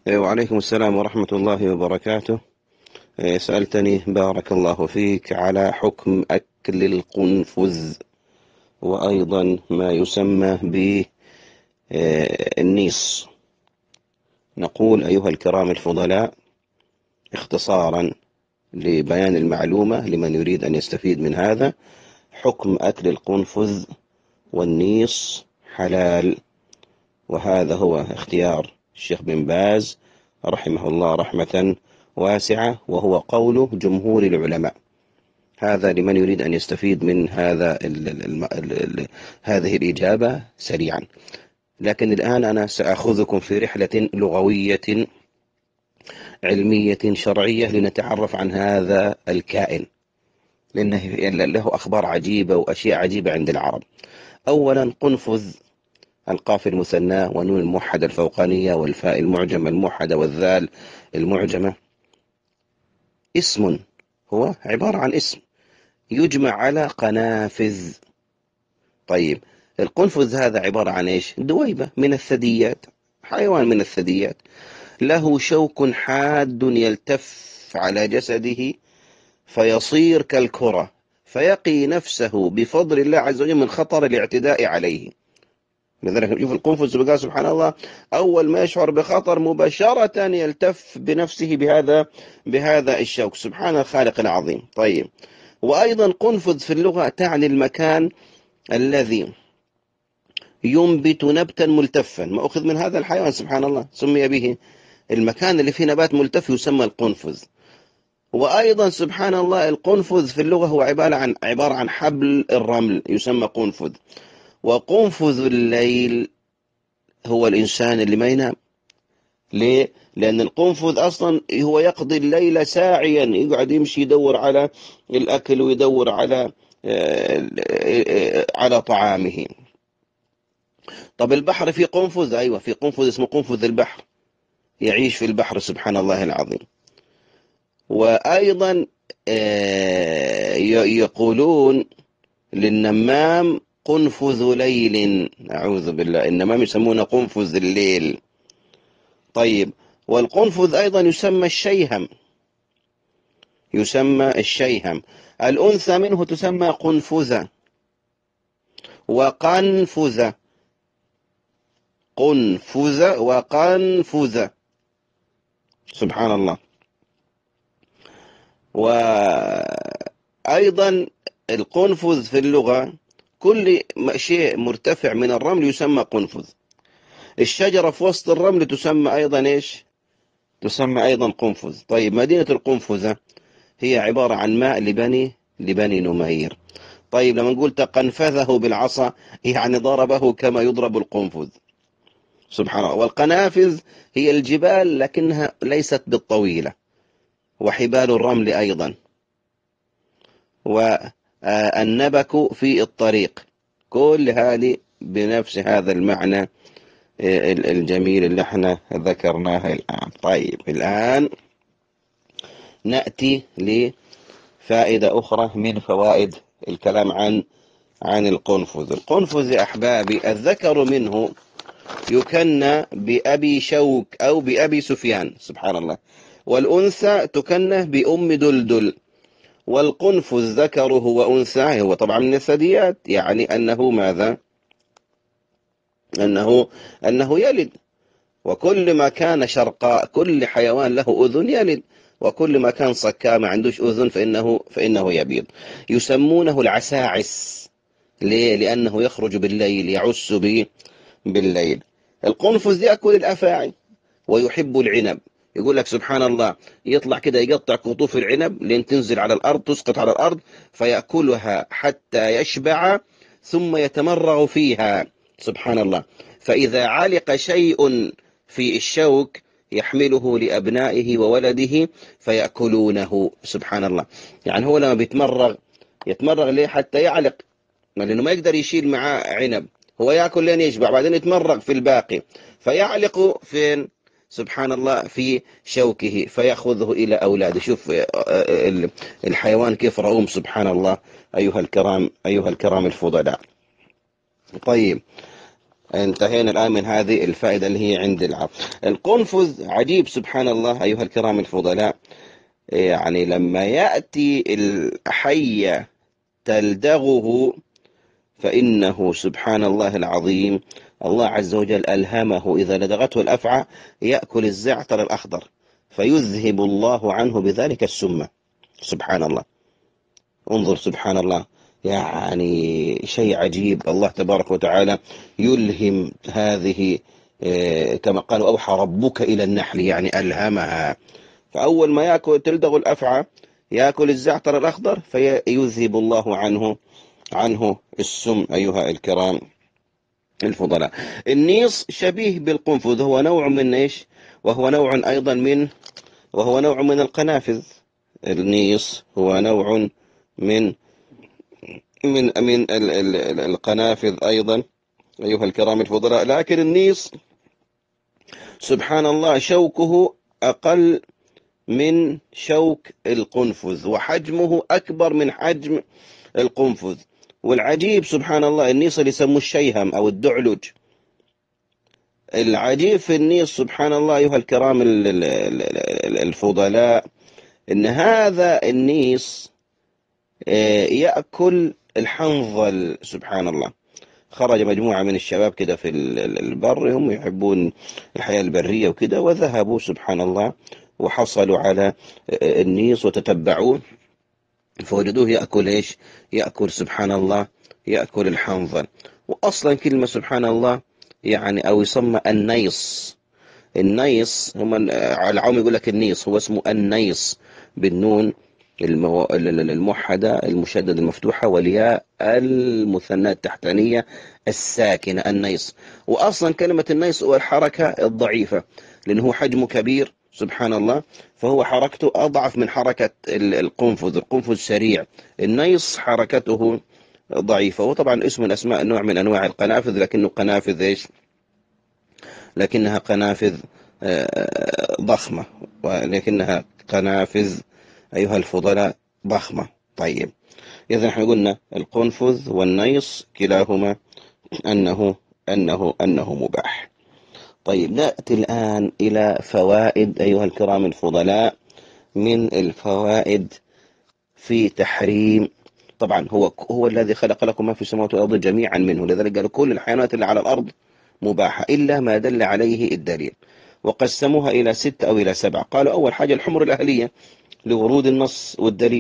وعليكم السلام ورحمة الله وبركاته. سألتني بارك الله فيك على حكم أكل القنفذ، وأيضا ما يسمى بالنيص. نقول أيها الكرام الفضلاء، اختصارا لبيان المعلومة لمن يريد أن يستفيد من هذا: حكم أكل القنفذ والنيص حلال، وهذا هو اختيار الشيخ بن باز رحمه الله رحمة واسعة، وهو قول جمهور العلماء. هذا لمن يريد أن يستفيد من هذه الإجابة سريعا. لكن الآن أنا سأخذكم في رحلة لغوية علمية شرعية لنتعرف عن هذا الكائن، لأنه له أخبار عجيبة وأشياء عجيبة عند العرب. أولا، قنفذ، القاف المثنى ونون الموحدة الفوقانية والفاء المعجمة الموحدة والذال المعجمة، اسم، هو عبارة عن اسم يجمع على قنافذ. طيب، القنفذ هذا عبارة عن إيش؟ دويبة من الثدييات، حيوان من الثدييات، له شوك حاد يلتف على جسده فيصير كالكرة، فيقي نفسه بفضل الله عز وجل من خطر الاعتداء عليه. لذلك نشوف القنفذ بقى سبحان الله، أول ما يشعر بخطر مباشرة يلتف بنفسه بهذا الشوك. سبحان الخالق العظيم. طيب، وأيضا قنفذ في اللغة تعني المكان الذي ينبت نبتا ملتفا، ما أخذ من هذا الحيوان سبحان الله، سمي به. المكان اللي فيه نبات ملتف يسمى القنفذ. وأيضا سبحان الله، القنفذ في اللغة هو عبارة عن حبل الرمل يسمى قنفذ. وقنفذ الليل هو الإنسان اللي ما ينام. ليه؟ لأن القنفذ أصلا هو يقضي الليل ساعيا، يقعد يمشي يدور على الأكل ويدور على طعامه. طب البحر فيه قنفذ؟ أيوة، في قنفذ اسمه قنفذ البحر، يعيش في البحر سبحان الله العظيم. وأيضا يقولون للنمام قنفذ ليل، أعوذ بالله، النمام يسمونه قنفذ الليل. طيب، والقنفذ أيضا يسمى الشيهم، الأنثى منه تسمى قنفذة وقنفذة، قنفذة وقنفذة، سبحان الله. وأيضا القنفذ في اللغة كل شيء مرتفع من الرمل يسمى قنفذ. الشجرة في وسط الرمل تسمى أيضا إيش؟ تسمى أيضا قنفذ. طيب، مدينة القنفذة هي عبارة عن ماء لبني نمير. طيب، لما نقول تقنفذه بالعصا يعني ضربه كما يضرب القنفذ، سبحان الله. والقنافذ هي الجبال لكنها ليست بالطويلة، وحبال الرمل أيضا، والنبك في الطريق، كل هذه بنفس هذا المعنى الجميل اللي احنا ذكرناه الآن. طيب، الآن نأتي لفائدة أخرى من فوائد الكلام عن القنفذ. القنفذ يا أحبابي، الذكر منه يكنى بأبي شوك أو بأبي سفيان، سبحان الله، والأنثى تكنى بأم دلدل. والقنفذ ذكره وأنثاه هو طبعا من الثدييات، يعني أنه ماذا؟ أنه يلد. وكل ما كان شرقاء، كل حيوان له أذن يلد، وكل ما كان صكاء ما عندوش أذن فإنه يبيض. يسمونه العساعس. ليه؟ لأنه يخرج بالليل، يعس بالليل. القنفذ يأكل الأفاعي ويحب العنب. يقول لك سبحان الله، يطلع كده يقطع قطوف العنب لين تنزل على الأرض، تسقط على الأرض، فيأكلها حتى يشبع ثم يتمرغ فيها، سبحان الله. فإذا علق شيء في الشوك يحمله لأبنائه وولده فيأكلونه، سبحان الله. يعني هو لما يتمرغ ليه؟ حتى يعلق، لأنه ما يقدر يشيل معاه عنب، هو يأكل لين يشبع، بعدين يتمرغ في الباقي، فيعلق فين؟ سبحان الله، في شوكه، فيأخذه إلى أولاده. شوف الحيوان كيف رؤوم، سبحان الله، أيها الكرام الفضلاء. طيب، انتهينا الآن من هذه الفائدة اللي هي عند العرب. القنفذ عجيب سبحان الله أيها الكرام الفضلاء، يعني لما يأتي الحية تلدغه، فإنه سبحان الله العظيم الله عز وجل ألهمه إذا لدغته الأفعى يأكل الزعتر الأخضر فيذهب الله عنه بذلك السم. سبحان الله، انظر سبحان الله، يعني شيء عجيب. الله تبارك وتعالى يلهم هذه، كما قالوا أوحى ربك إلى النحل، يعني ألهمها. فأول ما يأكل تلدغ الأفعى يأكل الزعتر الأخضر فيذهب الله عنه السم. أيها الكرام الفضلاء، النيص شبيه بالقنفذ، هو نوع من إيش؟ وهو نوع أيضا من القنافذ. النيص هو نوع من القنافذ أيضا أيها الكرام الفضلاء، لكن النيص سبحان الله شوكه أقل من شوك القنفذ وحجمه أكبر من حجم القنفذ. والعجيب سبحان الله النيص اللي يسموه الشيهم أو الدعلج. العجيب في النيص سبحان الله أيها الكرام الفضلاء إن هذا النيص يأكل الحنظل. سبحان الله، خرج مجموعة من الشباب كده في البر، هم يحبون الحياة البرية وكده، وذهبوا سبحان الله وحصلوا على النيص وتتبعوه فوجدوه يأكل إيش؟ يأكل سبحان الله، يأكل الحنظل. وأصلا كلمة سبحان الله يعني أو يسمى النيص. النيص هم العوام يقول لك النيص، هو اسمه النيص بالنون الموحدة المشددة المفتوحة والياء المثنى التحتانية الساكنة، النيص. وأصلا كلمة النيص هو الحركة الضعيفة، لأنه حجمه كبير سبحان الله، فهو حركته أضعف من حركة القنفذ. القنفذ سريع، النيص حركته ضعيفة. وطبعا اسم من أسماء نوع من أنواع القنافذ، لكنه قنافذ إيش؟ لكنها قنافذ ضخمة، ولكنها قنافذ أيها الفضلاء ضخمة. طيب، إذا احنا قلنا القنفذ والنيص كلاهما أنه مباح. طيب، نأتي الآن إلى فوائد أيها الكرام الفضلاء. من الفوائد في تحريم، طبعا هو الذي خلق لكم ما في السماوات والأرض جميعا منه، لذلك قالوا كل الحيوانات اللي على الأرض مباحة إلا ما دل عليه الدليل، وقسموها إلى 6 أو إلى 7. قالوا أول حاجة الحمر الأهلية لورود النص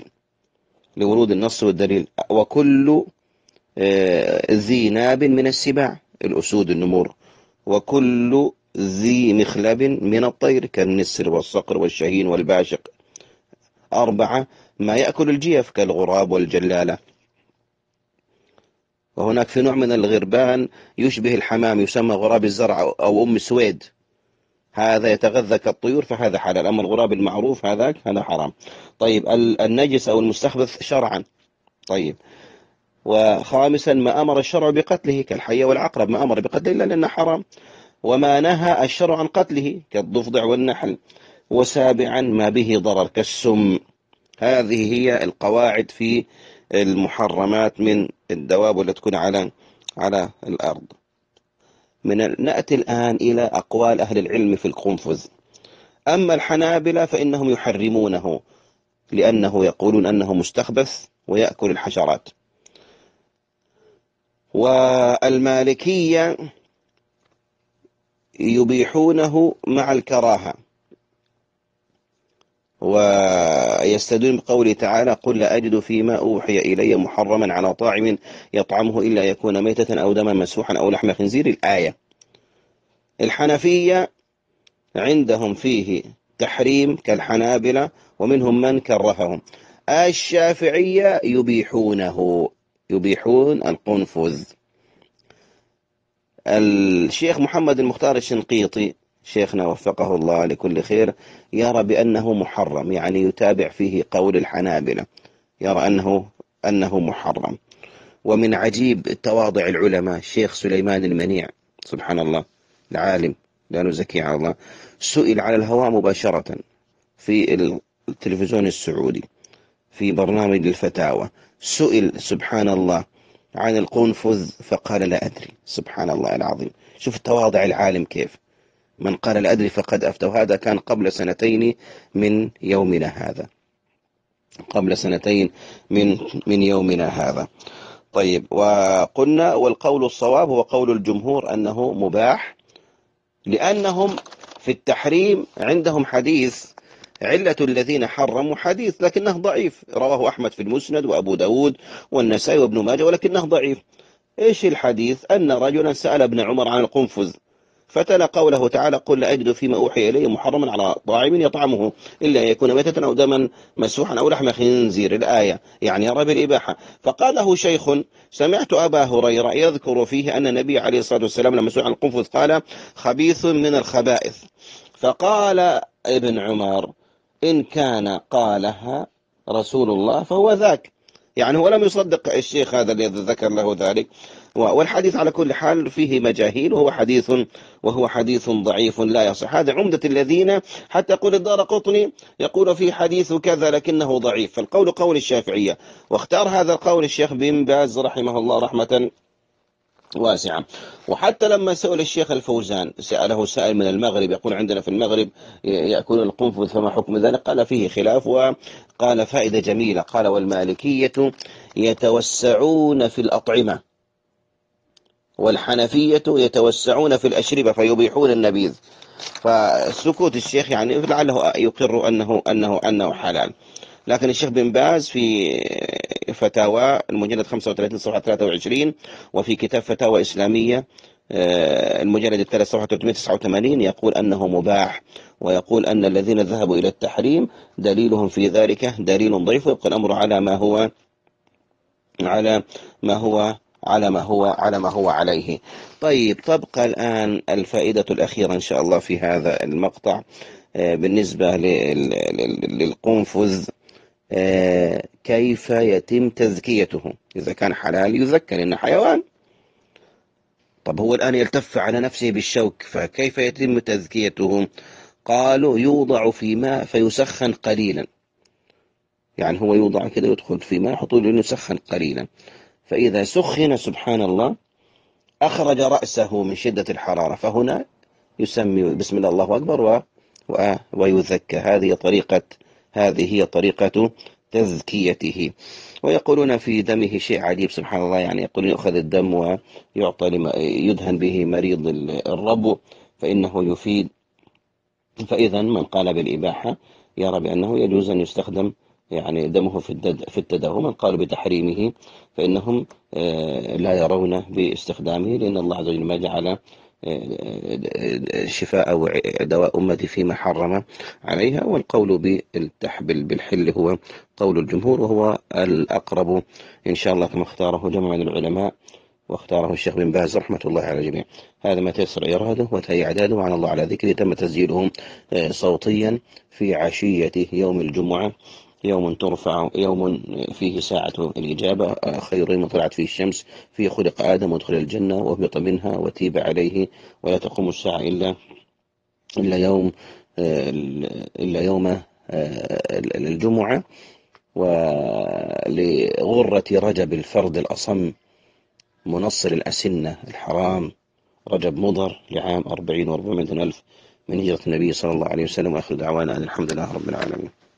والدليل، وكل ذي ناب من السباع، الأسود النمور، وكل ذي مخلب من الطير كالنسر والصقر والشهين والباشق. 4 ما يأكل الجيف كالغراب والجلالة. وهناك في نوع من الغربان يشبه الحمام يسمى غراب الزرع أو أم سويد، هذا يتغذى كالطيور فهذا حلال، أما الغراب المعروف هذا حرام. طيب، النجس أو المستخبث شرعا. طيب، وخامسا ما أمر الشرع بقتله كالحية والعقرب، ما أمر بقتله إلا لأنه حرام، وما نهى الشرع عن قتله كالضفدع والنحل. وسابعا ما به ضرر كالسم. هذه هي القواعد في المحرمات من الدواب التي تكون على الأرض. نأتي الآن إلى أقوال أهل العلم في القنفذ. أما الحنابلة فإنهم يحرمونه لأنه يقولون أنه مستخبث ويأكل الحشرات. والمالكية يبيحونه مع الكراهة، ويستدل بقوله تعالى قل لا أجد فيما أوحي إلي محرما على طاعم يطعمه إلا يكون ميتة أو دما مسفوحا أو لحم خنزير، الآية. الحنفية عندهم فيه تحريم كالحنابلة ومنهم من كرههم. الشافعية يبيحون القنفذ. الشيخ محمد المختار الشنقيطي شيخنا وفقه الله لكل خير يرى بأنه محرم، يعني يتابع فيه قول الحنابلة، يرى أنه محرم. ومن عجيب تواضع العلماء الشيخ سليمان المنيع سبحان الله العالم لا نزكي على الله، سئل على الهواء مباشرة في التلفزيون السعودي في برنامج الفتاوى، سئل سبحان الله عن القنفذ فقال لا أدري. سبحان الله العظيم. شوف تواضع العالم كيف. من قال لا أدري فقد أفتى. وهذا كان قبل سنتين من يومنا هذا. قبل سنتين من يومنا هذا. طيب، وقلنا والقول الصواب هو قول الجمهور أنه مباح، لأنهم في التحريم عندهم حديث علة الذين حرموا حديث لكنه ضعيف، رواه أحمد في المسند وأبو داود والنسائي وابن ماجه، ولكنه ضعيف. إيش الحديث؟ أن رجلا سأل ابن عمر عن القنفذ فتلا قوله تعالى قل لا أجد فيما أوحي إلي محرما على طاعم يطعمه إلا أن يكون ميتة أو دما مسفوحا أو لحم خنزير، الآية يعني يرى بالإباحة. فقال له شيخ سمعت أبا هريرة يذكر فيه أن النبي عليه الصلاة والسلام لما سئل عن القنفذ قال خبيث من الخبائث. فقال ابن عمر إن كان قالها رسول الله فهو ذاك، يعني هو لم يصدق الشيخ هذا الذي ذكر له ذلك. والحديث على كل حال فيه مجاهيل، وهو حديث ضعيف لا يصح. هذا عمدة الذين حتى يقول الدارقطني يقول في حديث كذا لكنه ضعيف، فالقول قول الشافعية، واختار هذا القول الشيخ بن باز رحمه الله رحمة واسعة. وحتى لما سئل الشيخ الفوزان، سأله سائل من المغرب يقول عندنا في المغرب يأكل القنفذ فما حكم ذلك؟ قال فيه خلاف، وقال فائدة جميلة، قال والمالكية يتوسعون في الأطعمة والحنفية يتوسعون في الأشربة فيبيحون النبيذ. فسكوت الشيخ يعني لعله يقر أنه حلال. لكن الشيخ بن باز في فتاوى المجلد 35 صفحة 23، وفي كتاب فتاوى إسلامية المجلد 3 صفحة 389 يقول أنه مباح، ويقول أن الذين ذهبوا إلى التحريم دليلهم في ذلك دليل ضعيف، ويبقى الأمر على ما هو عليه. طيب، تبقى الآن الفائدة الأخيرة إن شاء الله في هذا المقطع بالنسبة للقنفذ، كيف يتم تزكيته؟ إذا كان حلال يذكر إنه حيوان، طب هو الآن يلتف على نفسه بالشوك، فكيف يتم تزكيته؟ قالوا يوضع في ماء فيسخن قليلا، يعني هو يوضع كده يدخل في ماء يحطوا له يسخن قليلا، فإذا سخن سبحان الله أخرج رأسه من شدة الحرارة، فهنا يسمي بسم الله الله أكبر ويذكى. هذه هي طريقة تزكيته. ويقولون في دمه شيء عجيب سبحان الله، يعني يقولون يأخذ الدم ويعطى يدهن به مريض الربو فإنه يفيد. فإذا من قال بالإباحة يرى بأنه يجوز أن يستخدم يعني دمه في التداوي. من قالوا بتحريمه فإنهم لا يرون باستخدامه، لأن الله عز وجل ما جعل شفاء أو دواء أمتي فيما حرم عليها. والقول بالحل هو قول الجمهور، وهو الأقرب إن شاء الله كما اختاره جمع من العلماء، واختاره الشيخ بن باز رحمة الله على الجميع. هذا ما تيسر إراده وتهي إعداده، وعن الله على ذكره تم تسجيله صوتيا في عشية يوم الجمعة، يوم فيه ساعة الإجابة، خير ما طلعت فيه الشمس، فيه خلق آدم وادخل الجنة وهبط منها وتيب عليه، ولا تقوم الساعة إلا يوم الجمعة. ولغرة رجب الفرد الأصم منصر الأسنة الحرام رجب مضر لعام 40 و400 ألف من هجرة النبي صلى الله عليه وسلم. وآخر دعوانا أن الحمد لله رب العالمين.